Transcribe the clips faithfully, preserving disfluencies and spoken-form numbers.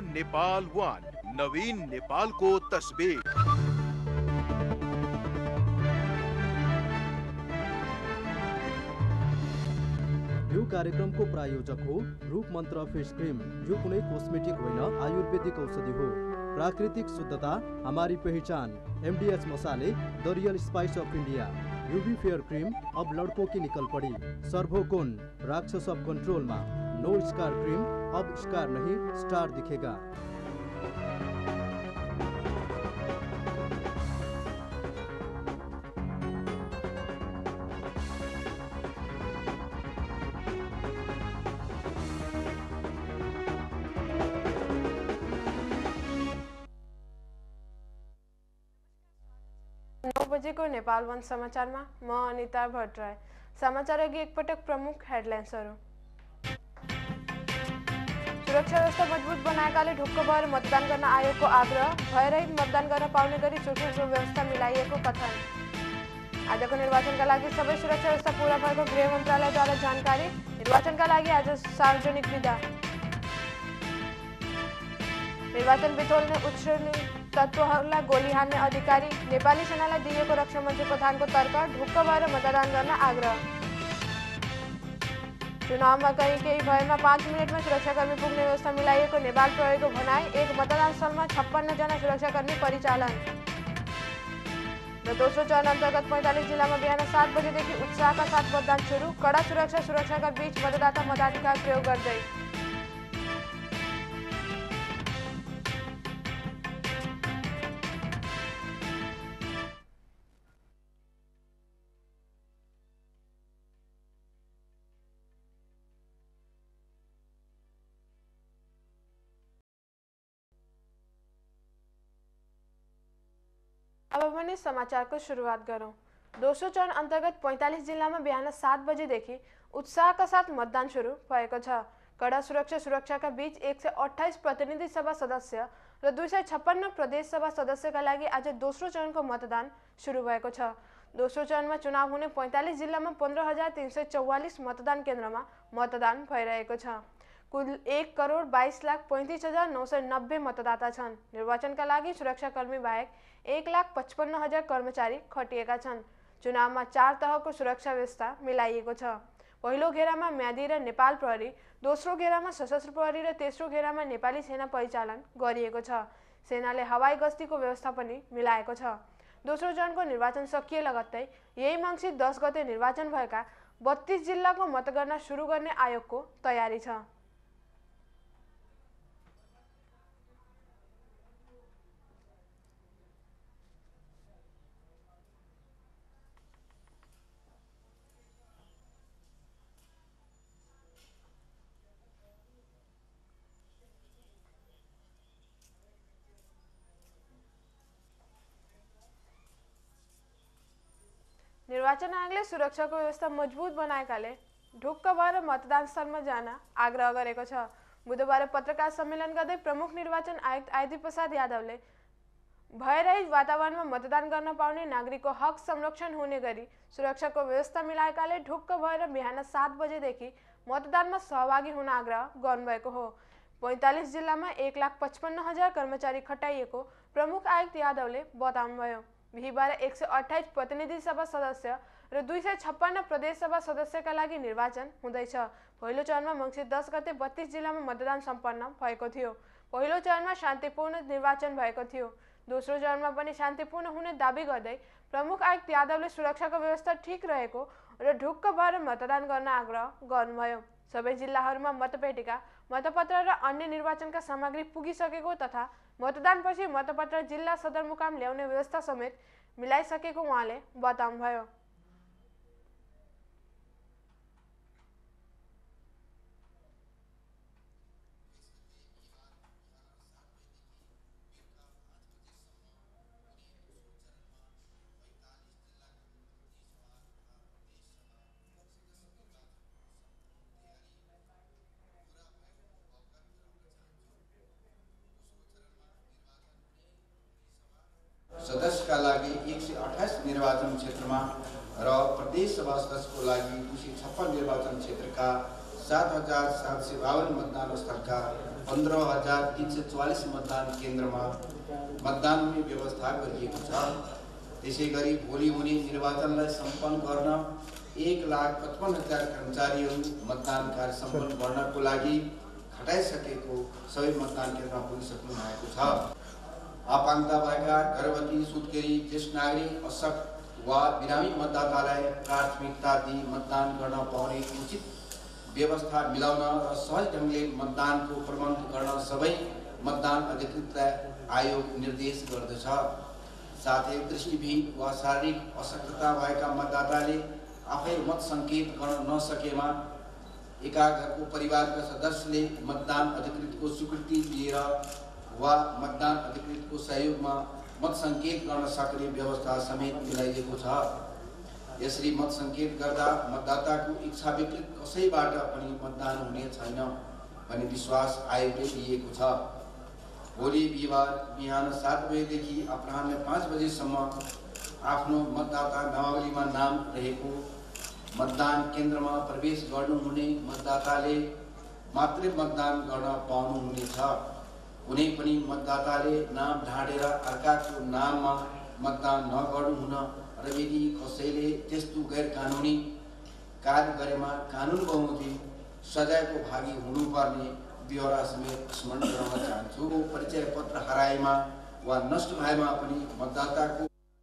नेपाल वन, नवीन नेपाल को तस्वीर। यो कार्यक्रमको प्रायोजक हो रूप मन्त्र फेस क्रीम। यो कुनै कोस्मेटिक होइन, आयुर्वेदिक औषधि हो। प्राकृतिक शुद्धता हमारी पहचान। एमडीएच मसाले, the real spice of India. UV fair cream अब लड़कों की निकल पड़ी। सर्वोकोन राक्षस अब कंट्रोल में। नो स्कार क्रीम, अब स्कार नहीं स्टार दिखेगा। नौ बजे को नेपाल वन समाचार में म अनिता भट्टराय। समाचार अघि एकपटक प्रमुख हेडलाइन्सहरू। सुरक्षा व्यवस्था मजबूत बनाएकाले ढुक्क भएर मतदान गर्न आयोगको आग्रह। भयरहित मतदान गर्न पाउने गरी सुरक्षा व्यवस्था मिलाइएको कथन। आजको निर्वाचनका लागि सबै सुरक्षा व्यवस्था पूरा भएको गृह मन्त्रालयद्वारा जानकारी। निर्वाचनका लागि आज सार्वजनिक विदा। निर्वाचन बिथोल्ने उच्छृङ्खल तत्त्वहरूलाई गोली हान्ने अधिकारी। नेपाली सेनालाई दिइएको रक्षा मन्त्री प्रधानको तर्क। ढुक्क भएर मतदान गर्न आग्रह। चुनावमा कहीँ केही भएमा पाँच मिनटमा सुरक्षाकर्मी पुग्ने व्यवस्था मिलाइएको नेपाल प्रहरीको भनाई। एक मतदान स्थलमा छप्पन्न जना सुरक्षाकर्मी परिचालन। र दोस्रो चरण अन्तर्गत पैंतालीस जिल्लामा बिहान सात बजेदेखि उत्साहका साथ मतदान सुरु। कड़ा सुरक्षा सुरक्षाका बीच मतदाता मताधिकार प्रयोग गर्दै। अब भने समाचारको सुरुवात गरौं। दोस्रो चरण अन्तर्गत पैंतालीस जिल्लामा बिहान सात बजेदेखि उत्साहका साथ मतदान सुरु भएको छ। कड़ा सुरक्षा सुरक्षाका बीच एक सय अट्ठाइस प्रतिनिधि सभा सदस्य र दुई सय छप्पन्न प्रदेश सभा सदस्यका लागि आज दोस्रो चरणको मतदान सुरु भएको छ। दोस्रो चरणमा चुनाव हुने पैंतालीस जिल्लामा पन्ध्र हजार तीन सय चौवालिस मतदान केन्द्रमा मतदान भइरहेको छ। कुल एक करोड़ बाईस लाख पैंतीस हजार नौ सय नब्बे मतदाता छन्। निर्वाचनका लागि सुरक्षाकर्मी बाहेक एक लाख पचपन्न हजार कर्मचारी खटिएका छन्। चुनावमा चार तहको सुरक्षा व्यवस्था मिलाइएको छ। पहिलो घेरामा म्यादी र नेपाल प्रहरी, दोस्रो घेरामा सशस्त्र प्रहरी र तेस्रो घेरामा नेपाली सेना परिचालन गरिएको छ। सेनाले हवाई गस्तीको व्यवस्था पनि मिलाएको छ। दोस्रो चरणको निर्वाचन सकिए लगत्तै यही मङ्सिर दस गते निर्वाचन भएका बत्तीस जिल्लाको मतगणना सुरु गर्ने आयोगको तयारी छ। निर्वाचन आयोगले सुरक्षाको व्यवस्था मजबुत बनाएकाले ढुक्क भएर मतदान स्थलमा जान आग्रह गरेको छ। बुधबार पत्रकार सम्मेलन गर्दै प्रमुख निर्वाचन आयुक्त आइदी प्रसाद यादवले भयरहित वातावरणमा मतदान गर्न पाउने नागरिकको हक संरक्षण हुने गरी सुरक्षाको व्यवस्था मिलाएकाले ढुक्क भएर बिहान सात बजेदेखि मतदानमा सहभागी हुन आग्रह गर्नुभएको हो। पैंतालीस जिल्लामा एक लाख पचपन्न हजार कर्मचारी खटाइएको प्रमुख आयुक्त यादवले बताउनुभयो। बिहिबार एक सय अट्ठाइस प्रतिनिधि सभा सदस्य र दुई सय छप्पन्न प्रदेश सभा सदस्यका लागि निर्वाचन हुँदैछ। पहिलो चरणमा मङ्सिर दस गते बत्तीस जिल्लामा मतदान सम्पन्न भएको थियो। पहिलो चरणमा शान्तिपूर्ण निर्वाचन भएको थियो। दोस्रो चरणमा पनि शान्तिपूर्ण हुने दाबी गर्दै प्रमुख आयुक्त यादवले सुरक्षाको व्यवस्था ठीक रहेको र ढुक्क भएर मतदान गर्न आग्रह गर्नुभयो। सबै जिल्लाहरूमा मतपेटिका, मतपत्र र अन्य निर्वाचनका सामग्री पुगिसकेको तथा मतदानपछि मतपत्र जिल्ला सदरमुकाम ल्याउने व्यवस्था समेत मिलाइसकेको उहाँले बताउनुभयो। सदस्यका लागि एक सय अट्ठाइस निर्वाचन क्षेत्रमा र प्रदेश सभा सदस्यको लागि दुई सय छप्पन्न निर्वाचन क्षेत्रका सात हजार सात सय बावन मतदान स्थलका पन्ध्र हजार तीन सय चौवालिस मतदान केन्द्रमा मतदान हुने व्यवस्था गरिएको छ। त्यसै गरी भोलि हुने निर्वाचनलाई सम्पन्न गर्न एक लाख पचपन्न हजार कर्मचारीहरू मतदान कार्य सम्पन्न गर्नको लागि खटाइसकेको सबै मतदान केन्द्रमा पुगिसक्नु भएको छ। आपाङ्गता भएका गर्भवती, सुत्केरी, ज्येष्ठ नागरिक, अशक्त वा बिरामी मतदातालाई प्राथमिकता दिई मतदान गर्न पाउने उचित व्यवस्था मिलाउन र सहज ढङ्गले मतदानको प्रबन्ध गर्न सबै मतदान अधिकृतलाई आयोग निर्देश गर्दछ। साथै दृष्टिविहीन वा शारीरिक अशक्तता भएका मतदाताले आफै मत सङ्केत गर्न नसकेमा एका घरको परिवारका सदस्यले मतदान अधिकृतको स्वीकृति लिएर वा मतदान अधिकृतको सहयोगमा मत सङ्केत गर्न सक्ने व्यवस्था समेत मिलाइएको छ। यसरी मत सङ्केत गर्दा मतदाताको इच्छा विपरीत कसैबाट पनि मतदान हुने छैन भन्ने विश्वास आयोगले लिएको छ। भोलि बिहिबार बिहान सात बजेदेखि अपराह्न पाँच बजेसम्म आफ्नो मतदाता नामावलीमा नाम रहेको मतदान केन्द्रमा प्रवेश गर्नुहुने मतदाताले मात्रै मतदान गर्न पाउनुहुनेछ। कुनै पनि मतदाताले नाम ढाँडेर अर्काको नाममा मतदान नगर्नुहुन र यदि कसैले त्यस्तो गैर कानुनी कार्य गरेमा कानुन बहुमती सजायको भागी हुनुपर्ने ब्यौरा समेत स्मरण गराउन चाहन्छु। परिचय पत्र हराएमा वा नष्ट भएमा पनि मतदाताको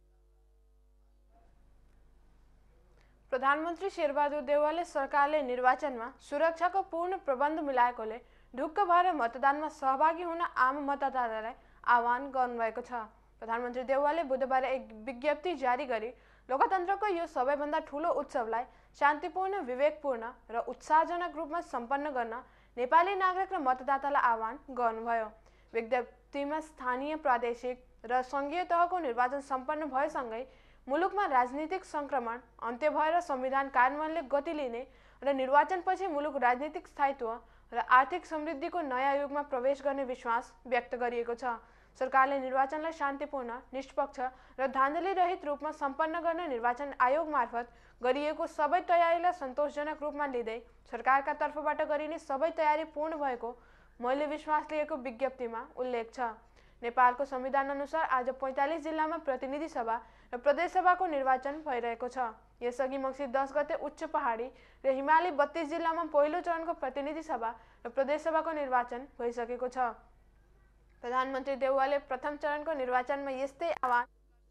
प्रधानमन्त्री शेरबहादुर देउवाले सरकारले निर्वाचनमा सुरक्षाको पूर्ण प्रबन्ध मिलाएकोले ढुक्क भएर मतदानमा सहभागी हुन आम मतदातालाई आह्वान गर्नुभएको छ। प्रधानमन्त्री देउवाले बुधबार एक विज्ञप्ति जारी गरी लोकतन्त्रको यो सबैभन्दा ठूलो उत्सवलाई शान्तिपूर्ण, विवेकपूर्ण र उत्साहजनक रूपमा सम्पन्न गर्न नेपाली नागरिक र मतदातालाई आह्वान गर्नुभयो। विज्ञप्तिमा स्थानीय, प्रादेशिक र सङ्घीय तहको निर्वाचन सम्पन्न भएसँगै मुलुकमा राजनीतिक सङ्क्रमण अन्त्य भएर संविधान कार्यान्वयनले गति लिने र निर्वाचनपछि मुलुक राजनीतिक स्थायित्व र आर्थिक समृद्धिको नयाँ युगमा प्रवेश गर्ने विश्वास व्यक्त गरिएको छ। सरकारले निर्वाचनलाई शान्तिपूर्ण, निष्पक्ष र धाँधली रहित रूपमा सम्पन्न गर्न निर्वाचन आयोग मार्फत गरिएको सबै तयारीलाई सन्तोषजनक रूपमा लिँदै सरकारका तर्फबाट गरिने सबै तयारी पूर्ण भएको मैले विश्वास लिएको विज्ञप्तिमा उल्लेख छ। नेपालको संविधान अनुसार आज पैँतालिस जिल्लामा प्रतिनिधि सभा र प्रदेश सभाको निर्वाचन भइरहेको छ। यसअघि मङ्सिर दस गते उच्च पहाडी र हिमाली बत्तीस जिल्लामा पहिलो चरणको प्रतिनिधि सभा र प्रदेश सभाको निर्वाचन भइसकेको छ। प्रधानमन्त्री देउवाले प्रथम चरणको निर्वाचनमा यस्तै आह्वान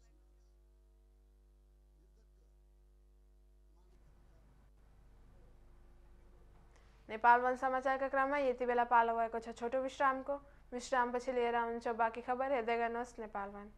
नेपाल वन समाचारका क्रममा यति बेला पालो भएको छ छोटो विश्रामको। विश्रामपछि लिएर आउँछ बाँकी खबर। हेर्दै गर्नुहोस् नेपाल वन।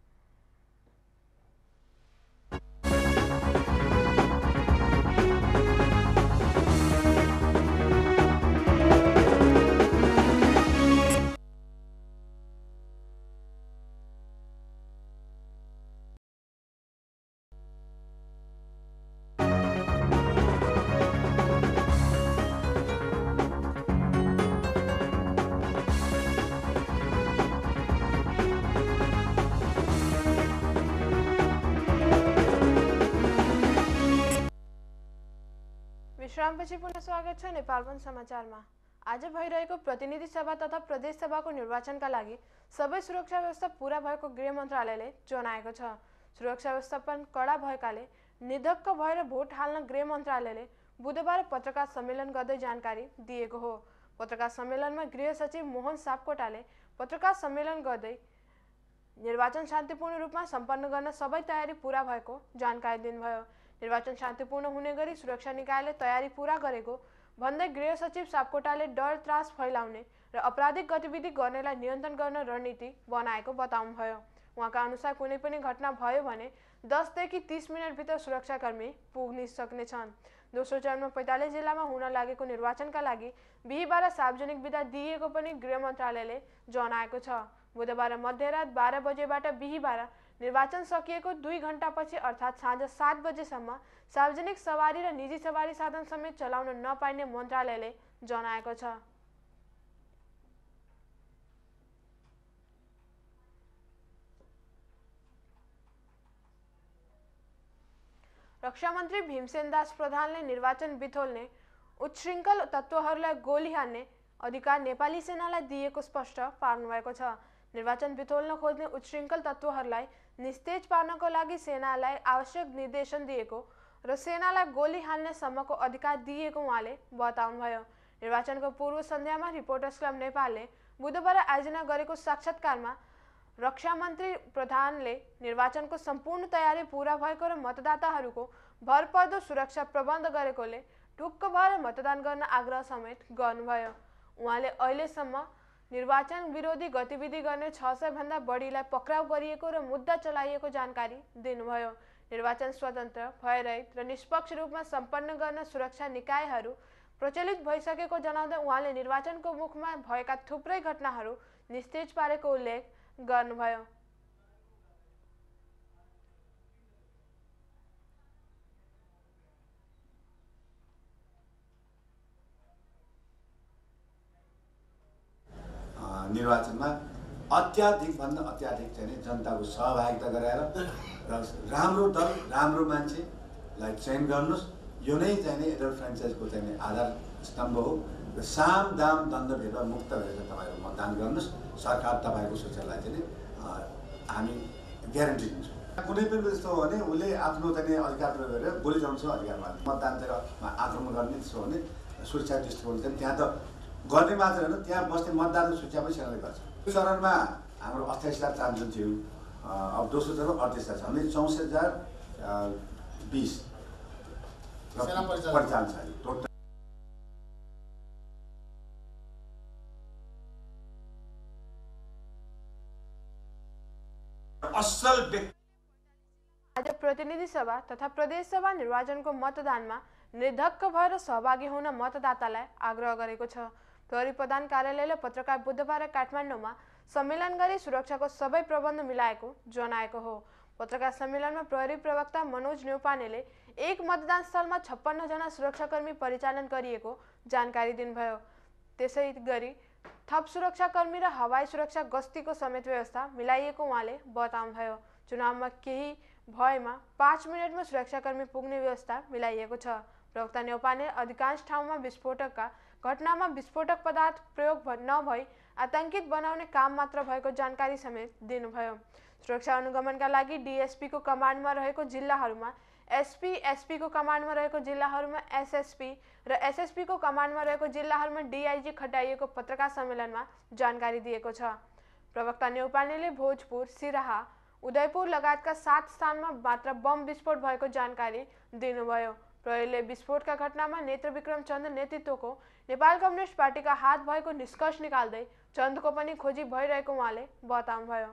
विश्रामपछि पुनः स्वागत छ नेपाल वन समाचारमा। आज भइरहेको प्रतिनिधि सभा तथा प्रदेश सभाको निर्वाचनका लागि सबै सुरक्षा व्यवस्था पूरा भएको गृह मन्त्रालयले जनाएको छ। सुरक्षा व्यवस्थापन कडा भएकाले निधक्क भएर भोट हाल्न गृह मन्त्रालयले बुधबार पत्रकार सम्मेलन गर्दै जानकारी दिएको हो। पत्रकार सम्मेलनमा गृह सचिव मोहन सापकोटाले पत्रकार सम्मेलन गर्दै निर्वाचन शान्तिपूर्ण रूपमा सम्पन्न गर्न सबै तयारी पूरा भएको जानकारी दिनुभयो। निर्वाचन शान्तिपूर्ण हुने गरी सुरक्षा निकायले तयारी पूरा गरेको भन्दै गृह सचिव सापकोटाले डर त्रास फैलाउने र आपराधिक गतिविधि गर्नेलाई नियन्त्रण गर्न रणनीति बनाएको बताउनुभयो। उहाँका अनुसार कुनै पनि घटना भयो भने दसदेखि तीस मिनटभित्र सुरक्षाकर्मी पुग्न सक्नेछन्। दोस्रो चरणमा पैँतालिस जिल्लामा हुन लागेको निर्वाचनका लागि बिहिबार सार्वजनिक विदा दिएको पनि गृह मन्त्रालयले जनाएको छ। बुधबार मध्यरात बाह्र बजेबाट बिहिबार निर्वाचन सकिएको दुई घण्टापछि अर्थात् साँझ सात बजेसम्म सार्वजनिक सवारी र निजी सवारी साधन समेत चलाउन नपाइने मन्त्रालयले जनाएको छ। रक्षा मन्त्री भीमसेन दास प्रधानले निर्वाचन बिथोल्ने उच्छृङ्खल तत्त्वहरूलाई गोली हान्ने अधिकार नेपाली सेनालाई दिएको स्पष्ट पार्नुभएको छ। निर्वाचन बिथोल्न खोज्ने उच्छृङ्खल तत्त्वहरूलाई निस्तेज पार्नको लागि सेनालाई आवश्यक निर्देशन दिएको र सेनालाई गोली हान्ने सम्मको अधिकार दिएको उहाँले बताउनुभयो। निर्वाचनको पूर्व सन्ध्यामा रिपोर्टर्स क्लब नेपालले बुधबार आयोजना गरेको साक्षात्कारमा रक्षा मन्त्री प्रधानले निर्वाचनको सम्पूर्ण तयारी पूरा भएको र मतदाताहरूको भरपर्दो सुरक्षा प्रबन्ध गरेकोले ढुक्क भएर मतदान गर्न आग्रह समेत गर्नुभयो। उहाँले अहिलेसम्म निर्वाचन विरोधी गतिविधि गर्ने छ सय भन्दा बढीलाई पक्राउ गरिएको र मुद्दा चलाइएको जानकारी दिनुभयो। निर्वाचन स्वतन्त्र, भयरहित र निष्पक्ष रूपमा सम्पन्न गर्न सुरक्षा निकायहरू प्रचलित भइसकेको जनाउँदै उहाँले निर्वाचनको मुखमा भएका थुप्रै घटनाहरू निस्तेज पारेको उल्लेख गर्नुभयो। निर्वाचनमा अत्याधिक भन्दा अत्याधिक चाहिँ जनताको सहभागिता गराएर र राम्रो दल राम्रो मान्छेलाई चयन गर्नुहोस्। यो नै चाहिँ एडल्ट फ्रेन्चाइजको चाहिँ आधार स्तम्भ हो र साम दाम दण्ड भेदभाव मुक्त भएर तपाईँहरू मतदान गर्नुहोस्। सरकार तपाईँको सुरक्षालाई चाहिँ हामी ग्यारेन्टी दिन्छौँ। कुनै पनि त्यस्तो हो भने उसले आफ्नो चाहिँ अधिकार प्रयोग गरेर गोली चलाउँछ अधिकारमा मतदानतिर आक्रमण गर्ने त्यसो भने सुरक्षा दृष्टिकोण चाहिँ त्यहाँ त गर्ने मात्र होइन, त्यहाँ बस्ने मतदाताको सुरक्षा पनि सेनाले गर्छ। यो चरणमा हाम्रो अठाइस हजार चान्स थियो, अब दोस्रो चरण अडतिस हजार छ भने चौसठ हजार बिस परिचालन छ टोटल। असल व्यक्ति आज प्रतिनिधि सभा तथा प्रदेश सभा निर्वाचनको मतदानमा निर्धक्क भएर सहभागी हुन मतदातालाई आग्रह गरेको छ। प्रहरी प्रधान कार्यालयले पत्रकार बुधबार काठमाडौँमा सम्मेलन गरी सुरक्षाको सबै प्रबन्ध मिलाएको जनाएको हो। पत्रकार सम्मेलनमा प्रहरी प्रवक्ता मनोज न्यौपानेले एक मतदान स्थलमा छप्पन्न जना सुरक्षाकर्मी परिचालन गरिएको जानकारी दिनुभयो। त्यसै गरी थप सुरक्षाकर्मी र हवाई सुरक्षा गस्तीको समेत व्यवस्था मिलाइएको उहाँले बताउनुभयो। चुनावमा केही भएमा पाँच मिनटमा सुरक्षाकर्मी पुग्ने व्यवस्था मिलाइएको छ। प्रवक्ता न्यौपाने अधिकांश ठाउँमा विस्फोटकका घटनामा विस्फोटक पदार्थ प्रयोग नभई आतंकित बनाउने काम मात्र भएको जानकारी समेत दिनुभयो। सुरक्षा अनुगमनका लागि डीएसपी को कमान्डमा रहेको जिल्लाहरूमा एसपी, एसपी को कमान्डमा रहेको जिल्लाहरूमा एसएसपी र एसएसपी को कमान्डमा रहेको जिल्लाहरूमा डीआईजी खटाइएको पत्रकार सम्मेलनमा जानकारी दिएको छ। प्रवक्ता न्यौपानेले भोजपुर, सिराहा, उदयपुर लगायतका सात स्थानमा मात्र बम विस्फोट भएको जानकारी दिनुभयो। प्रहरीले विस्फोटका घटनामा नेत्र विक्रम चन्द नेतृत्वको नेपाल कम्युनिस्ट पार्टीका हात भएको निष्कर्ष निकाल्दै चन्दको पनि खोजी भइरहेको उहाँले बताउनुभयो।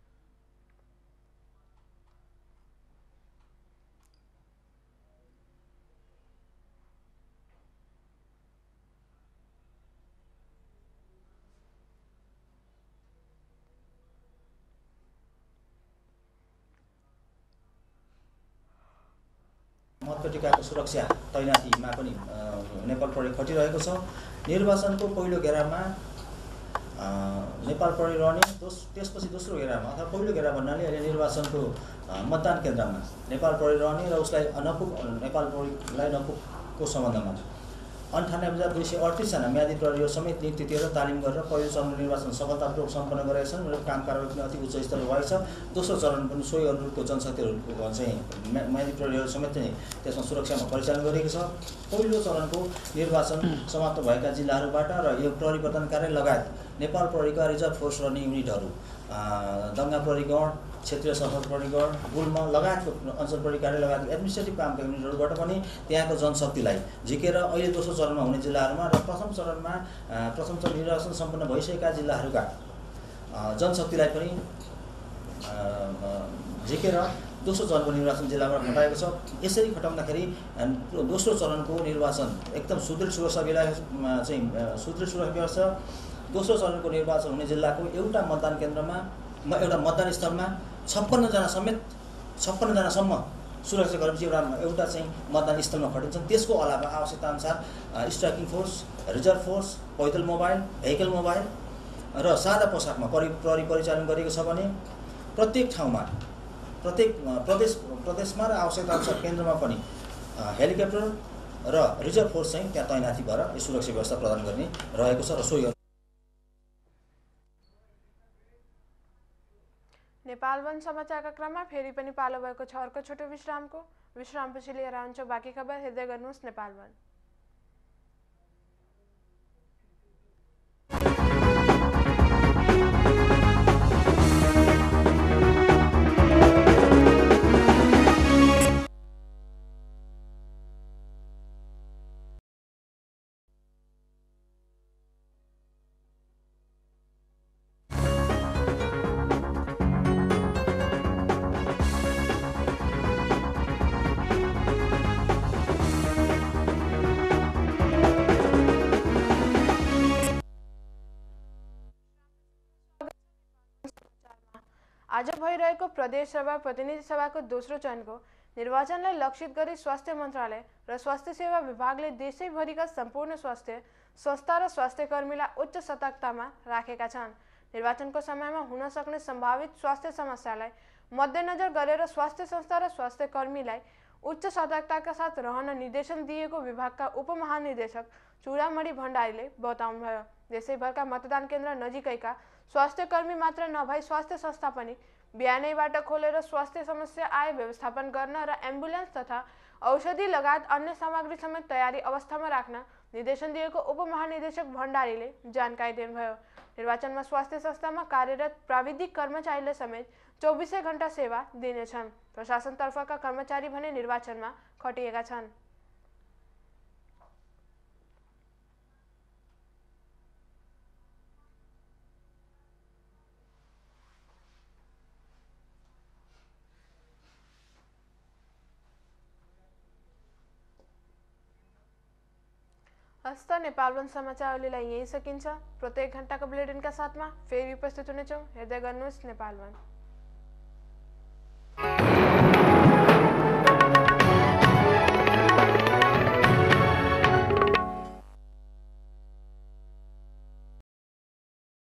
मतपत्रिकाको सुरक्षा तैनातीमा पनि नेपाल प्रहरी खटिरहेको छ। निर्वाचनको पहिलो घेरामा नेपाल प्रहरी रहने, त्यसपछि दोस्रो घेरामा अथवा पहिलो घेरा भन्नाले अहिले निर्वाचनको मतदान केन्द्रमा नेपाल प्रहरी रहने र उसलाई नपुग नेपाल प्रहरीलाई नपुगको सम्बन्धमा अन्ठानब्बे हजार दुई सय अडतिसजना म्यादी प्रहरीहरू समेत नियुक्ति दिएर तालिम गरेर पहिलो चरण निर्वाचन सफलतापूर्वक सम्पन्न गरेका छन् र काम कारबाही पनि अति उच्च स्तरमा भएको छ। दोस्रो चरण पनि सोही अनुरूपको जनशक्तिहरूको चाहिँ म्यादी प्रहरीहरू समेत चाहिँ त्यसमा सुरक्षामा परिचालन गरिएको छ। पहिलो चरणको निर्वाचन समाप्त भएका जिल्लाहरूबाट र यो प्रहरी प्रधान कार्यालय लगायत नेपाल प्रहरीका रिजर्भ फोर्स रहने युनिटहरू दङ्गा प्रहरी गण, क्षेत्रीय सशस्त्र प्रहरी गण, गुल्म लगायतको अञ्चल प्रहरी कार्यालय लगायत एडमिनिस्ट्रेटिभ कामका युनिटहरूबाट पनि त्यहाँको जनशक्तिलाई झिकेर अहिले दोस्रो चरणमा हुने जिल्लाहरूमा र प्रथम चरणमा प्रथम चरण निर्वाचन सम्पन्न भइसकेका जिल्लाहरूका जनशक्तिलाई पनि झिकेर दोस्रो चरणको निर्वाचन जिल्लामा खटाएको छ। यसरी खटाउँदाखेरि दोस्रो चरणको निर्वाचन एकदम सुदृढ सुरक्षा व्यवस्था चाहिँ सुदृढ सुरक्षा व्यवस्था दोस्रो चरणको निर्वाचन हुने जिल्लाको एउटा मतदान केन्द्रमा एउटा मतदान स्थलमा छप्पन्नजना समेत छप्पन्नजनासम्म सुरक्षाकर्मी एउटा एउटा चाहिँ मतदान स्थलमा खटिन्छन्। त्यसको अलावा आवश्यकताअनुसार स्ट्राइकिङ फोर्स, रिजर्भ फोर्स, पैदल मोबाइल, भेहिकल मोबाइल र सादा पोसाकमा परि प्रहरी परिचालन गरेको छ भने प्रत्येक ठाउँमा प्रत्येक प्रदेश प्रदेशमा र आवश्यकताअनुसार केन्द्रमा पनि हेलिकप्टर र रिजर्भ फोर्स चाहिँ त्यहाँ तैनाथी भएर यो सुरक्षा व्यवस्था प्रदान गर्ने रहेको छ र सो नेपाल वन समाचारका क्रममा फेरि पनि पालो भएको छ अर्को छोटो विश्रामको। विश्रामपछि लिएर आउँछ बाँकी खबर। हेर्दै गर्नुहोस् नेपाल वन। आज भइरहेको प्रदेश सभा प्रतिनिधि सभाको दोस्रो चरणको निर्वाचनलाई लक्षित गरी स्वास्थ्य मन्त्रालय र स्वास्थ्य सेवा विभागले देशैभरिका सम्पूर्ण स्वास्थ्य संस्था र स्वास्थ्य कर्मीलाई उच्च सतर्कतामा राखेका छन्। निर्वाचनको समयमा हुन सक्ने सम्भावित स्वास्थ्य समस्यालाई मध्यनजर गरेर स्वास्थ्य संस्था र स्वास्थ्य कर्मीलाई उच्च सतर्कताका साथ रहन निर्देशन दिएको विभागका उपमहानिर्देशक चूडामणि भण्डारीले बताउनुभयो। देशैभरका मतदान केन्द्र नजिकैका स्वास्थ्य कर्मी मात्र नभई स्वास्थ्य संस्था पनि बिहानैबाट खोलेर स्वास्थ्य समस्या आए व्यवस्थापन गर्न र एम्बुलेन्स तथा औषधि लगायत अन्य सामग्री समेत तयारी अवस्थामा राख्न निर्देशन दिएको उपमहानिर्देशक भण्डारीले जानकारी दिनुभयो। निर्वाचनमा स्वास्थ्य संस्थामा कार्यरत प्राविधिक कर्मचारीले समेत चौबिसै घण्टा सेवा दिनेछन्। प्रशासनतर्फका कर्मचारी भने निर्वाचनमा खटिएका छन्। हस्त नेपाल वन समाचार अहिलेलाई यही सकिन्छ। प्रत्येक घण्टाको बुलेटिनका साथमा फेरि उपस्थित हुनेछौँ। हेर्दै गर्नुहोस् नेपाल वन।